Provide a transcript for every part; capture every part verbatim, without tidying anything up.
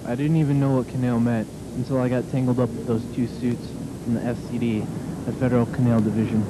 I didn't even know what Canaille meant until I got tangled up with those two suits from the F C D, the Federal Canal Division.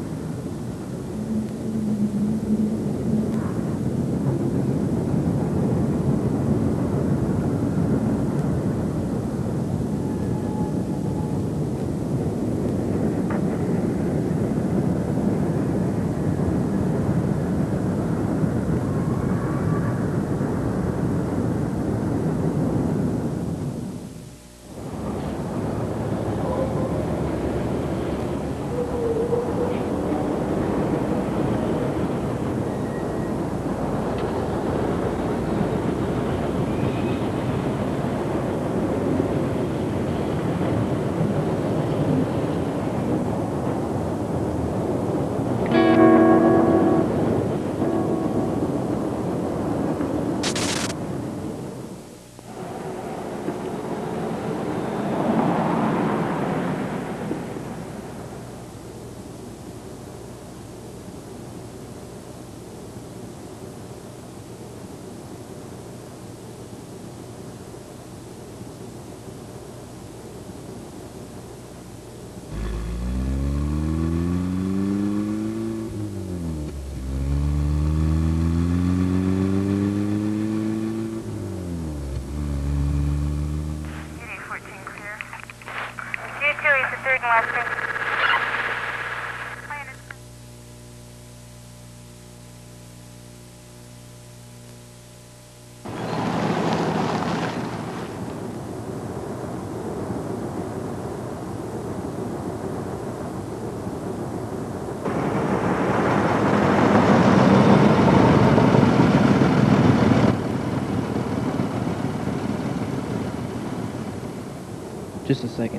Just a second.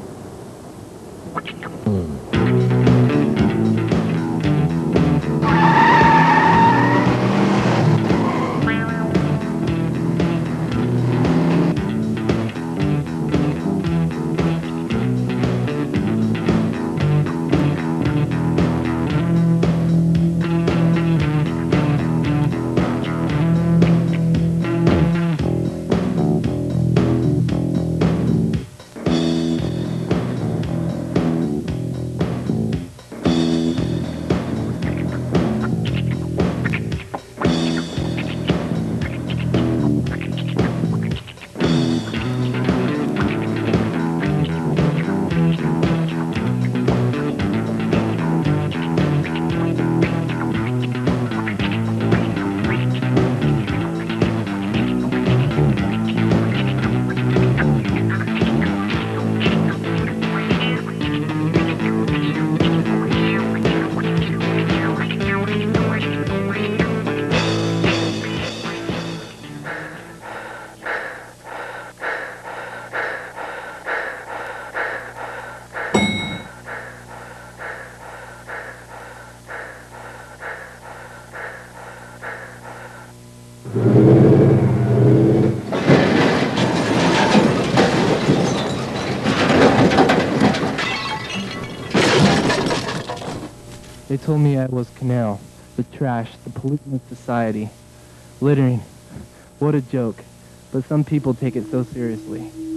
They told me I was Canaille, the trash, the pollutant of society. Littering. What a joke. But some people take it so seriously.